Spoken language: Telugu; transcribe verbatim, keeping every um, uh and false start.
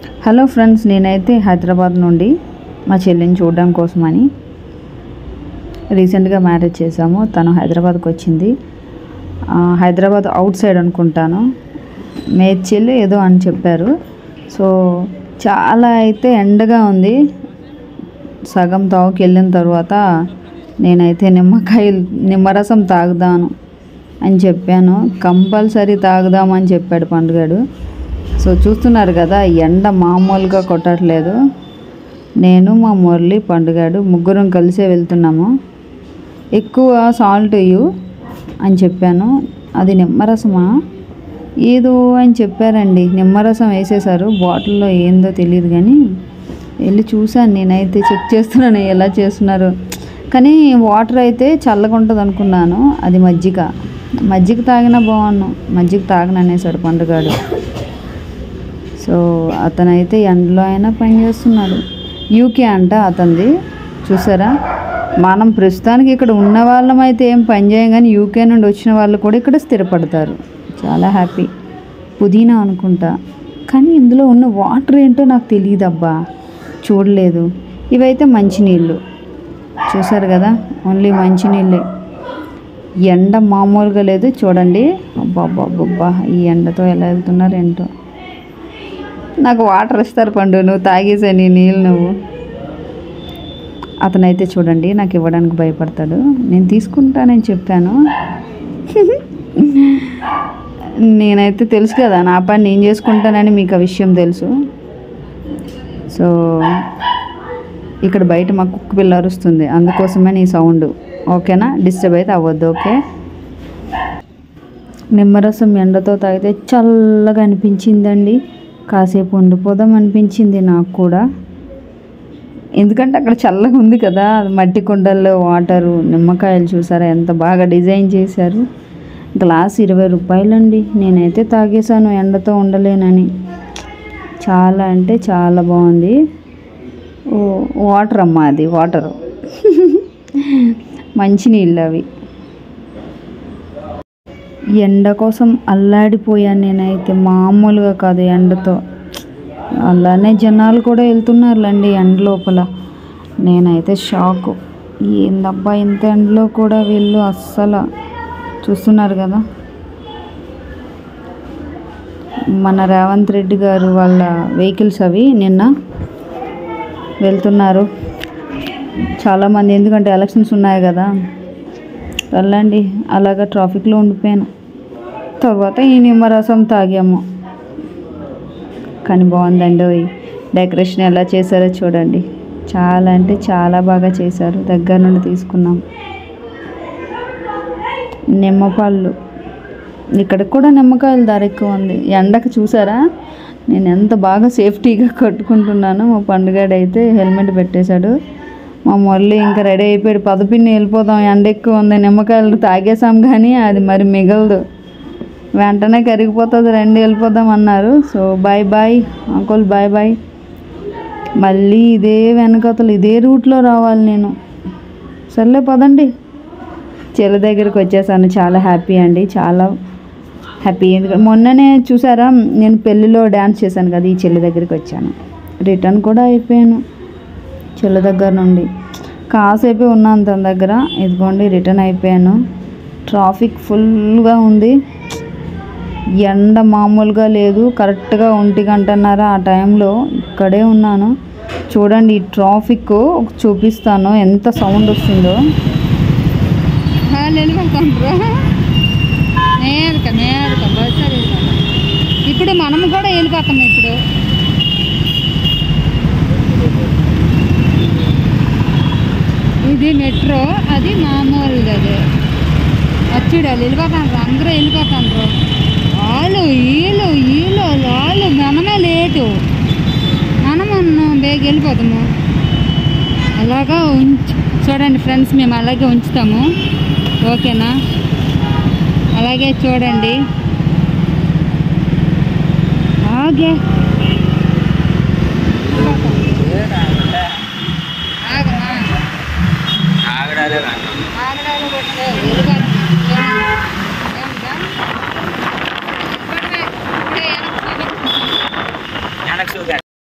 హలో ఫ్రెండ్స్, నేనైతే హైదరాబాద్ నుండి మా చెల్లిని చూడడం కోసమని రీసెంట్గా మ్యారేజ్ చేసాము. తను హైదరాబాద్కి వచ్చింది. హైదరాబాద్ అవుట్ సైడ్ అనుకుంటాను, మేడ్చల్ ఏదో అని చెప్పారు. సో చాలా అయితే ఎండగా ఉంది. సగం తావుకి వెళ్ళిన తర్వాత నేనైతే నిమ్మకాయ నిమ్మరసం తాగుదాను అని చెప్పాను. కంపల్సరీ తాగుదామని చెప్పాడు పండుగాడు. సో చూస్తున్నారు కదా, ఎండ మామూలుగా కొట్టట్లేదు. నేను మా మురళి పండుగాడు ముగ్గురం కలిసే వెళ్తున్నాము. ఎక్కువ సాల్ట్ ఇయ్యు అని చెప్పాను. అది నిమ్మరసమా ఏదో అని చెప్పారండి. నిమ్మరసం వేసేసారు బాటిల్లో, ఏందో తెలియదు కానీ వెళ్ళి చూశాను. నేనైతే చెక్ చేస్తున్నాను ఎలా చేస్తున్నారు. కానీ వాటర్ అయితే చల్లగా ఉంటుంది అనుకున్నాను. అది మజ్జిగ మజ్జిగ తాగినా బాగున్నాను, మజ్జిగ తాగననేసాడు పండుగాడు. సో అతనైతే ఎండలో అయినా పని చేస్తున్నాడు. యూకే అంట అతనిది. చూసారా, మనం ప్రస్తుతానికి ఇక్కడ ఉన్న వాళ్ళం అయితే ఏం పని చేయం, కానీ యూకే నుండి వచ్చిన వాళ్ళు కూడా ఇక్కడ స్థిరపడతారు. చాలా హ్యాపీ. పుదీనా అనుకుంటా, కానీ ఇందులో ఉన్న వాటర్ ఏంటో నాకు తెలియదు అబ్బా, చూడలేదు. ఇవైతే మంచినీళ్ళు. చూసారు కదా, ఓన్లీ మంచినీళ్ళే. ఎండ మామూలుగా లేదు చూడండి. అబ్బా అబ్బా అబ్బా, ఈ ఎండతో ఎలా వెళ్తున్నారు ఏంటో. నాకు వాటర్ ఇస్తారు పండు, నువ్వు తాగేసా నీ నీళ్ళు నువ్వు. అతనైతే చూడండి నాకు ఇవ్వడానికి భయపడతాడు. నేను తీసుకుంటానని చెప్పాను. నేనైతే తెలుసు కదా, నా పని నేను చేసుకుంటానని మీకు ఆ విషయం తెలుసు. సో ఇక్కడ బయట మా కుక్క పిల్ల అరుస్తుంది, అందుకోసమే నీ సౌండ్. ఓకేనా, డిస్టర్బ్ అయితే అవ్వద్దు. ఓకే. నిమ్మరసం ఎండతో తాగితే చల్లగా అనిపించిందండి. కాసేపు ఉండిపోదాం అనిపించింది నాకు కూడా, ఎందుకంటే అక్కడ చల్లగా ఉంది కదా. మట్టి కుండల్లో వాటరు, నిమ్మకాయలు చూసారా ఎంత బాగా డిజైన్ చేశారు. గ్లాస్ ఇరవై రూపాయలండి. నేనైతే తాగేశాను ఎండతో ఉండలేనని. చాలా అంటే చాలా బాగుంది. ఓ వాటర్ అమ్మా, అది వాటరు. మంచినీళ్ళు అవి. ఎండ కోసం అల్లాడిపోయాను నేనైతే, మామూలుగా కాదు ఎండతో. అలానే జనాలు కూడా వెళ్తున్నారులేండి ఎండ లోపల. నేనైతే షాకు, ఏందబ్బా ఇంత ఎండలో కూడా వీళ్ళు అస్సలు. చూస్తున్నారు కదా, మన రేవంత్ రెడ్డి గారు వాళ్ళ వెహికల్స్ అవి నిన్న వెళ్తున్నారు చాలామంది, ఎందుకంటే ఎలక్షన్స్ ఉన్నాయి కదా. వెళ్ళండి. అలాగా ట్రాఫిక్లో ఉండిపోయాను. తర్వాత ఈ నిమ్మరసం తాగాము. కానీ బాగుందండి. డెకరేషన్ ఎలా చేశారో చూడండి, చాలా అంటే చాలా బాగా చేశారు. దగ్గర నుండి తీసుకున్నాం. నిమ్మపళ్ళు, ఇక్కడికి కూడా నిమ్మకాయల ధర ఎక్కువ ఉంది. ఎండకు చూసారా నేను ఎంత బాగా సేఫ్టీగా కట్టుకుంటున్నాను. మా పండుగాడైతే హెల్మెట్ పెట్టేశాడు. మా మురళి ఇంకా రెడీ అయిపోయాడు. పదపిన్ని వెళ్ళిపోదాం, ఎండ ఎక్కువ ఉంది. నిమ్మకాయలు తాగేసాం కానీ అది మరి మిగలదు, వెంటనే కరిగిపోతుంది, రెండు వెళ్ళిపోదాం అన్నారు. So bye bye uncle, bye bye. మళ్ళీ ఇదే వెనకతలు ఇదే రూట్లో రావాలి నేను. సర్లే పదండి. చెల్లి దగ్గరికి వచ్చేసాను. చాలా హ్యాపీ అండి, చాలా హ్యాపీ. ఎందుకంటే మొన్ననే చూసారా నేను పెళ్ళిలో డ్యాన్స్ చేశాను కదా, ఈ చెల్లి దగ్గరికి వచ్చాను. రిటర్న్ కూడా అయిపోయాను చెల్లి దగ్గర నుండి. కాసేపే ఉన్నాను తన దగ్గర. ఇదిగోండి రిటర్న్ అయిపోయాను. ట్రాఫిక్ ఫుల్గా ఉంది. ఎండ మామూలుగా లేదు. కరెక్ట్గా ఒంటి గంటన్నర ఆ టైంలో ఇక్కడే ఉన్నాను. చూడండి ఈ ట్రాఫిక్ చూపిస్తాను ఎంత సౌండ్ వస్తుందో. ఇప్పుడు మనం కూడా వెళ్ళిపోతాం. ఇప్పుడు ఇది మెట్రో, అది మామూలుగా. అది వచ్చాడు, వాళ్ళు వెళ్ళిపోతాండ్రు, అందరూ వెళ్ళిపోతాండ్రు. వాళ్ళు వీళ్ళు వీళ్ళు వాళ్ళు మనమే లేటు, మనము బేగ వెళ్ళిపోతాము. అలాగా ఉంచు చూడండి ఫ్రెండ్స్, మేము అలాగే ఉంచుతాము. ఓకేనా, అలాగే చూడండి. ఆగే వెనక్కి